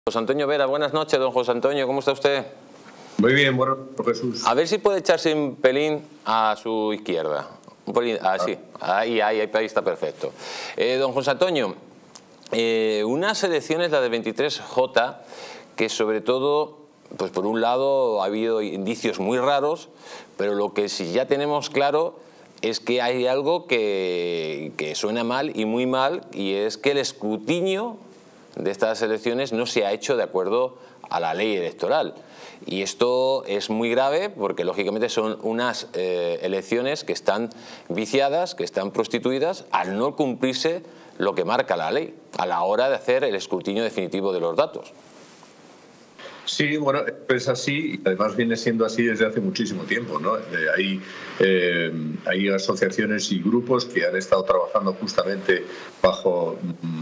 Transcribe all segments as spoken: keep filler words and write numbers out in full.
José Antonio Vera, buenas noches, don José Antonio, ¿cómo está usted? Muy bien, bueno, Jesús. A ver si puede echarse un pelín a su izquierda. Un pelín, ah, sí, ahí, ahí, ahí está perfecto. Eh, don José Antonio, eh, unas elecciones, la de veintitrés J, que sobre todo, pues por un lado ha habido indicios muy raros, pero lo que sí ya tenemos claro es que hay algo que, que suena mal y muy mal, y es que el escrutinio de estas elecciones no se ha hecho de acuerdo a la ley electoral. Y esto es muy grave porque lógicamente son unas eh, elecciones que están viciadas, que están prostituidas al no cumplirse lo que marca la ley a la hora de hacer el escrutinio definitivo de los datos. Sí, bueno, es así y además viene siendo así desde hace muchísimo tiempo, ¿no? Eh, hay, eh, hay asociaciones y grupos que han estado trabajando justamente bajo,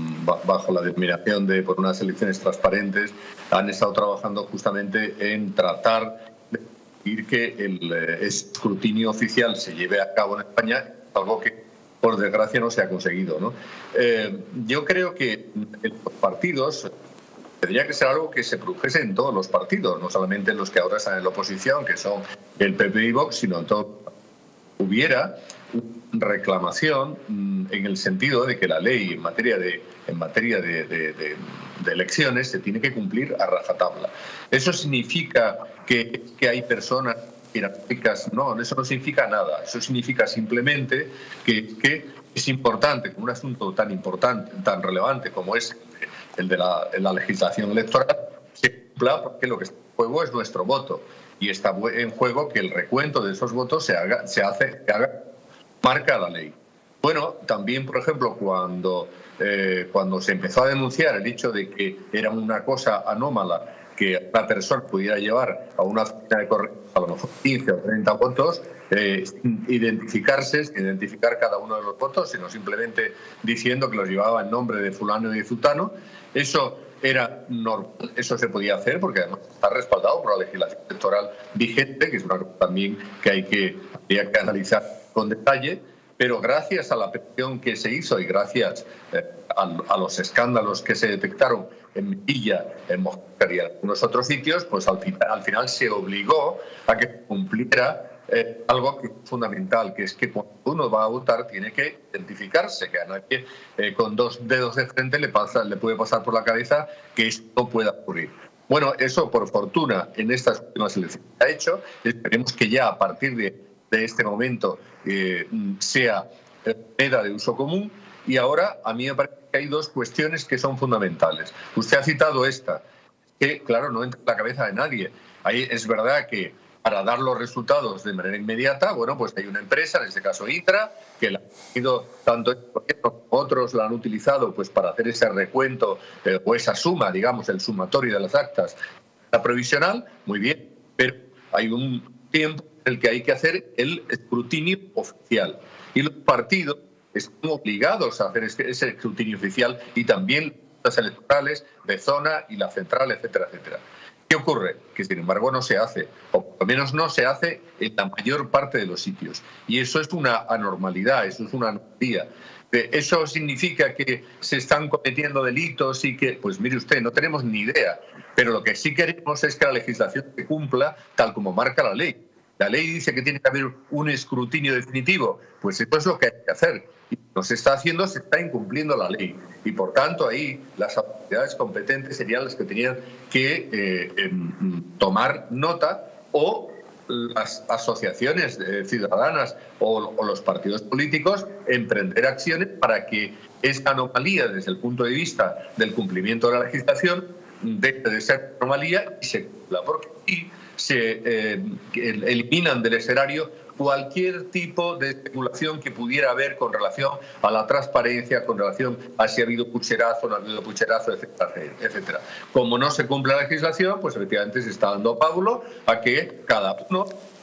bajo la determinación de por unas elecciones transparentes, han estado trabajando justamente en tratar de conseguir que el escrutinio oficial se lleve a cabo en España, algo que por desgracia no se ha conseguido, ¿no? Eh, yo creo que los partidos tendría que ser algo que se produjese en todos los partidos, no solamente en los que ahora están en la oposición, que son el P P y Vox, sino en todo. Hubiera una reclamación en el sentido de que la ley en materia de, en materia de, de, de, de elecciones se tiene que cumplir a rajatabla. ¿Eso significa que, que hay personas jerárquicas? No, eso no significa nada. Eso significa simplemente que, que es importante, con un asunto tan importante, tan relevante como es el de la, la legislación electoral, se cumpla, porque lo que está en juego es nuestro voto y está en juego que el recuento de esos votos se haga, se hace, se haga, marca la ley. Bueno, también, por ejemplo, cuando, eh, cuando se empezó a denunciar el hecho de que era una cosa anómala que una persona pudiera llevar a una oficina de correos a lo mejor quince o treinta votos, eh, sin identificarse, sin identificar cada uno de los votos, sino simplemente diciendo que los llevaba en nombre de fulano y de zutano. Eso era normal, eso se podía hacer porque además está respaldado por la legislación electoral vigente, que es una cosa también que hay que, hay que analizar con detalle. Pero gracias a la presión que se hizo y gracias eh, a, a los escándalos que se detectaron en Melilla, en Mosquera y en algunos otros sitios, pues al, al final se obligó a que cumpliera eh, algo que es fundamental, que es que cuando uno va a votar tiene que identificarse, que a nadie eh, con dos dedos de frente le, pasa, le puede pasar por la cabeza que esto no pueda ocurrir. Bueno, eso por fortuna en estas últimas elecciones se ha hecho. Esperemos que ya a partir de de este momento eh, sea moneda de uso común. Y ahora a mí me parece que hay dos cuestiones que son fundamentales. Usted ha citado esta, que claro, no entra en la cabeza de nadie. Ahí es verdad que para dar los resultados de manera inmediata, bueno, pues hay una empresa, en este caso ITRA, que la ha tenido tanto como otros la han utilizado pues para hacer ese recuento eh, o esa suma, digamos, el sumatorio de las actas. La provisional, muy bien, pero hay un tiempo en el que hay que hacer el escrutinio oficial. Y los partidos están obligados a hacer ese escrutinio oficial y también las electorales de zona y la central, etcétera, etcétera. ¿Qué ocurre? Que sin embargo no se hace, o por lo menos no se hace en la mayor parte de los sitios. Y eso es una anormalidad, eso es una anomalía. ¿Eso significa que se están cometiendo delitos y que, pues mire usted, no tenemos ni idea? Pero lo que sí queremos es que la legislación se cumpla tal como marca la ley. La ley dice que tiene que haber un escrutinio definitivo, pues eso es lo que hay que hacer. Y no se está haciendo, se está incumpliendo la ley. Y por tanto ahí las autoridades competentes serían las que tenían que eh, eh, tomar nota, o las asociaciones eh, ciudadanas o, o los partidos políticos emprender acciones para que esta anomalía desde el punto de vista del cumplimiento de la legislación deje de ser anomalía y se cumpla. Porque aquí se eh, eliminan del escenario cualquier tipo de especulación que pudiera haber con relación a la transparencia, con relación a si ha habido pucherazo o no ha habido pucherazo, etcétera, etcétera. Como no se cumple la legislación, pues efectivamente se está dando pábulo a que cada uno,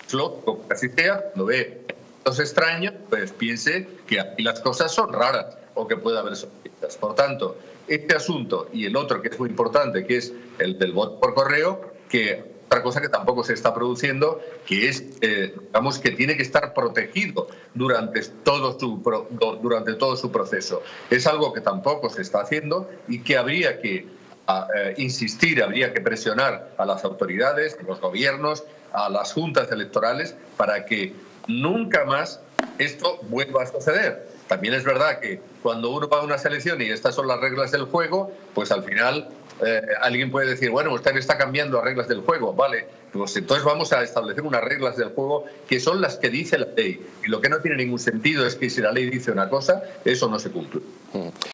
lo que así sea, cuando ve los extraños, pues piense que aquí las cosas son raras o que puede haber sospechas. Por tanto, este asunto y el otro que es muy importante, que es el del voto por correo, que otra cosa que tampoco se está produciendo, que es, eh, digamos, que tiene que estar protegido durante todo, su, durante todo su proceso. Es algo que tampoco se está haciendo y que habría que a eh, insistir, habría que presionar a las autoridades, a los gobiernos, a las juntas electorales para que nunca más esto vuelva a suceder. También es verdad que cuando uno va a una selección y estas son las reglas del juego, pues al final eh, alguien puede decir, bueno, usted está cambiando las reglas del juego, vale, pues entonces vamos a establecer unas reglas del juego que son las que dice la ley. Y lo que no tiene ningún sentido es que si la ley dice una cosa, eso no se cumple.